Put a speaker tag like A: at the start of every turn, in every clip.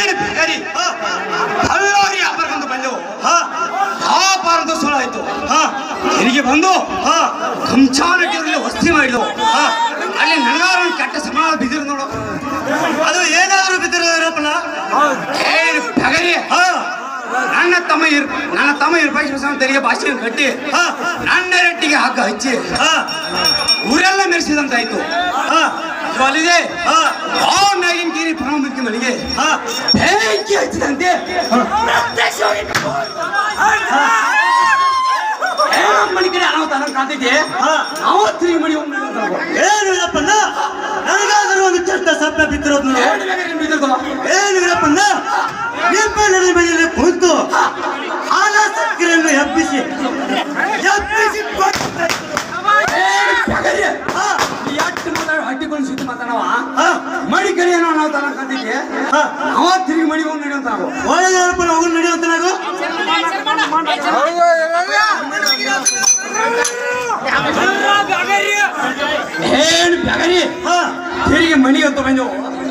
A: ಏನು ಭಿಕಾರಿ ಅಲ್ಲಾರಿ ಅಪರಕೊಂಡು ಬಂದೆವು ಪಾರದ ಸುಳ್ಳಾಯ್ತು ಇಲ್ಲಿಗೆ ಬಂದು ಕಂಚಾನಕ್ಕೆ ವಸ್ತಿ ಮಾಡಿದವು ಅಲ್ಲಿ ನನಗಾರ ಕೆಟ್ಟ ಸಮಾನ ಬಿದ್ದಿರು ನೋಡು
B: ಅದು ಏನಾದರೂ ಬಿದ್ದಿರೋಪ್ಪನ
A: ಏನು ಭಿಕಾರಿ ನನ್ನ ತಮ್ಮ ಇರ್ಪಾಯಿ ತೆರಿಗೆ ಭಾಷೆಯನ್ನು ಕಟ್ಟಿ ನನ್ನ ರೆಟ್ಟಿಗೆ ಹಗ್ಗ ಹಚ್ಚಿ ಊರೆಲ್ಲ ಮೆರೆಸಿದಂತಾಯ್ತು ಅಲ್ಲಿದೆ ಮ್ಯಾಗಿನ ಕೀರಿ ಪರಮಕ್ಕೆ ಮನೆಗೆ ಬೆಂಕಿ ಹಚ್ಚಿದಂತೆ ಮಣಿ ಕಡೆ ಅನಾಹುತ ಕಾಣ್ತೈತೆ ನಾವು ತಿರುಗಿ ಮಣಿ
B: ಏನು ಇರಪ್ಪಣ್ಣ ನನಗಾದರೂ ಒಂದು ಕೆಟ್ಟ ಸಪ್ಪ ಬಿದ್ದಿರೋದು ಏನು ಇರಪ್ಪಣ್ಣ ನಿಮ್ಮ ನನ್ನ ಮನೆಯಲ್ಲಿ ಕುಂತು ಆನ ಸಕ್ಕರೆಯನ್ನು ಎಬ್ಬಿಸಿ
A: ಹಟ್ಟಿಕೊಂಡು ಸಿಟ್ಟು ಮಾತಾಡವ ಮಡಿ ಕಡೆ ಏನೋ ನಾವು ತರ ಕಾಣ್ತೈತೆ ನಾವ ತಿರುಗಿ ಮಡಿ ಹೋಗಿ ನಡೆಯುವಂತ ನಾವು
B: ಒಳ್ಳೆಯಪ್ಪ ಹೋಗಿ ನಡೆಯುವಂತ ನಾವು
A: ಏನು ಬ್ಯಾಗರಿ ತೆರಿಗೆ ಮಣಿಗಂತ ಬಂದೆವು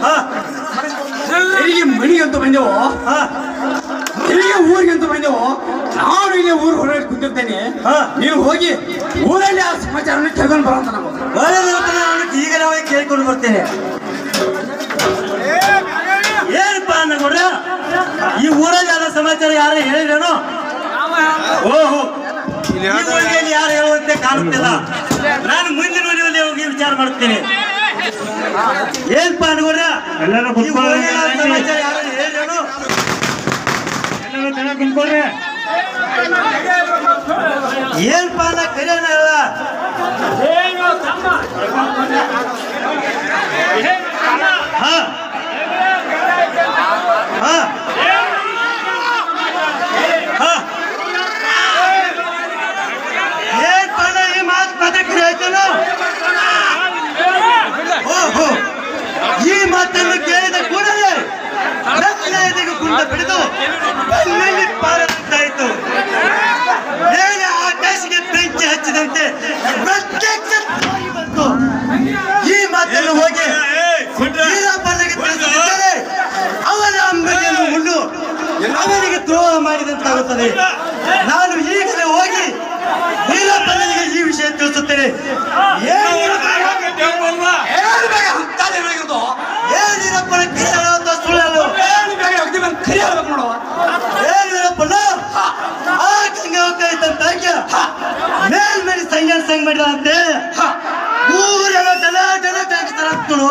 A: ತೆರಿಗೆ ಮಣಿಗಂತ ಬಂದೆವು ತೆರಿಗೆ ಊರಿಗಂತ ಬಂದೆವು ನಾನು ಇಲ್ಲಿ ಊರು ಹೊರಗೆ ಕೂತಿರ್ತೇನೆ ನೀವು ಹೋಗಿ ಊರಲ್ಲಿ ಆ ಸಮಾಚಾರನ ಕೇಳ್ಕೊಂಡು ಬರೋಂತ ನಾವು
B: ಈಗಲೇ ಹೋಗಿ ಕೇಳ್ಕೊಂಡು ಬರ್ತೇನೆ ಏನಪ್ಪ ನೋಡ್ರ ಈ ಊರಲ್ಲಿ ಆದ ಸಮಾಚಾರ ಯಾರು ಹೇಳಿರೇನು ಓಹೋ ಯಾರು ಹೇಳುವಂತೆ ಕಾಣುತ್ತಿಲ್ಲ ನಾನು ಮುಂದಿನ ಮನೆಯಲ್ಲಿ ಹೋಗಿ ವಿಚಾರ ಮಾಡ್ತೇನೆ ಏನಪ್ಪ ಅನ್ಗೋಡ್ರ ಸಮಾಚಾರ ಯಾರು ಹೇಳಿರೇನು ಏನಪ್ಪ ಅನ್ನ ಕರಿಯೋಣ ಏನಪ್ಪ ಈ ಮಾತು ಪದಕ್ಕೆ ಆಯ್ತಲ್ಲ ಓಹೋ ಈ ಮಾತನ್ನು ಕೇಳಿದ ಕೂಡಲೇ ಕುಂಡ ಬಿಡಿದು ಪಾರಾಯಿತು ಮೇಲೆ ಆಕಾಶಕ್ಕೆ ಬೆಂಕಿ ಹಚ್ಚಿದಂತೆ ಬಂತು ಈ ಮಾತನ್ನು ಹೋಗಿ ವೀರಪ್ಪನಿಗೆ ತಿಳಿಸಿದರೆ ಅವನ ಅಂಬಲಿಯನ್ನು ಉಂಡು ಅವನಿಗೆ ದ್ರೋಹ ಮಾಡಿದಂತಾಗುತ್ತದೆ ನಾನು ಈಗಲೇ ಹೋಗಿ ವೀರಪ್ಪನಿಗೆ ಈ ವಿಷಯ ತಿಳಿಸುತ್ತೇನೆ ಏನಿರಪ್ಪನ ಕಿರಿಯರಂತ ಸುಳ್ಳಲು ಏನಿರಪ್ಪನ ಆ ಗಂಗಾವಕ ಇದ್ದಂತಾಗ್ಯ ಮೇಲ್ಮೇಲೆ ಸಂಜಾನ ಸಂಗ್ ಮಾಡಿದಂತೆ ಊರೆಲ್ಲ ಜನ ಜನ ಕಾಣಿಸ್ತಾರಂತಳು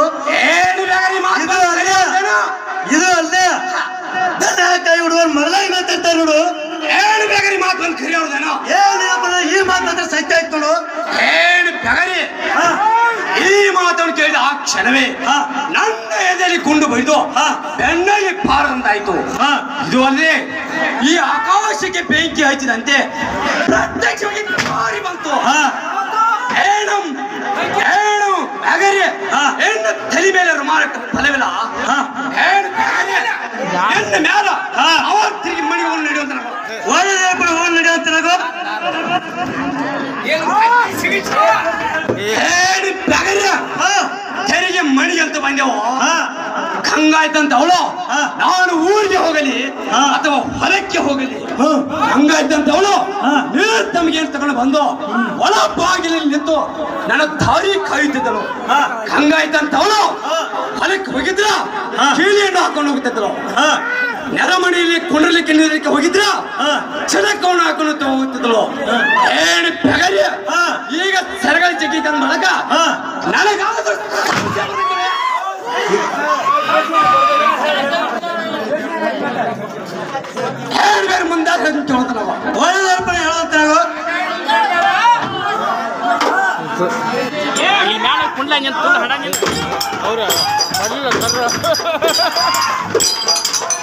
B: ಇದು ಅಲ್ಲೇ ದನ ಕೈ ಹುಡುಗರು ಮರಳಾಗಿ ಮಾತಾಡ್ತಾರೆ ನೋಡು
A: ಏನು ಬೇಗರಿ ಮಾತು ಬಂದು ಕರಿಯೋದೇನೋ
B: ಏನಿರಪ್ಪನ ಈ ಮಾತಾದ್ರೆ ಸತ್ಯ ಆಯ್ತು ನೋಡು
A: ಏನು ಬೇಗರಿ ಈ ಮಾತನ್ನು ಕೇಳಿದ ಆ ಕ್ಷಣವೇ ನನ್ನ ಎದೆಯಲ್ಲಿ ಕುಂಡು ಬೈದು ಬೆನ್ನಲ್ಲಿ ಪಾರಂತಾಯ್ತು ಇದು ಅಲ್ಲದೆ ಈ ಆಕಾಶಕ್ಕೆ ಬೆಂಕಿ ಹಚ್ಚಿದಂತೆ ಪ್ರತ್ಯಕ್ಷವಾಗಿ ಮಾರಿ ಬಂತು ಏನು ಏನು ಬೇಗರಿ ಹೆಣ್ಣು ತಲೆ ಮೇಲೆ ರುಮಾಲಕ್ಕೆ ಫಲವಿಲ್ಲ ಏನು ಹೆಣ್ಣು ಮ್ಯಾಲ ಅವ ತಿರುಗಿ ಮನೆಗೆ ಹೋಗಿ ನಡೆಯುವಂತ
B: ಒಳ್ಳೆ ಹೋಗಿ ನಡೆಯುವಂತ
A: ತೆರಿಗೆ ಮಣಿಗೆ ಅಂತ ಬಂದೆವು ಹಂಗಾಯ್ತಂತ ಅವಳು ನಾನು ಊರಿಗೆ ಹೋಗಲಿ ಅಥವಾ ಹೊಲಕ್ಕೆ ಹೋಗಲಿ ಹಂಗಾಯ್ತಂತ ಅವಳು ತಮಗೆ ತಗೊಂಡು ಬಂದು ಒಳ ಬಾಗಿಲಲ್ಲಿ ನಿಂತು ನನ್ನ ದಾರಿ ಕಾಯುತ್ತಿದ್ದಳು ಹಂಗಾಯ್ತಂತ ಅವಳು ಹೊಲಕ್ಕೆ ಹೋಗಿದ್ರ ಕೀಲಿಯನ್ನು ಹಾಕೊಂಡು ಹೋಗುತ್ತಿದ್ದಳು ನೆರಮಣಿಯಲ್ಲಿ ಕುಂಡ್ರಲಿಕ್ಕೆ ನೀರಲಿಕ್ಕೆ ಹೋಗಿದ್ರ ಚಳಕವನ್ನು ಹಾಕೊಂಡು ಹೋಗುತ್ತಿದ್ದಳು ಏನು ಬೆಗರಿ ಈಗ ಸರಗಳ ಜಗ್ಗಿ ತಂದ ಬಳಕ ನನಗಾದ್ರೂ ಬೇರೆ ಮುಂದಾದ ಕೇಳ್ತಾನವ
B: ಒಳ್ಳೆ ಹೇಳುವಂತಾಗೋ
C: ಕುಂಡ್ಲ ಅವ್ರ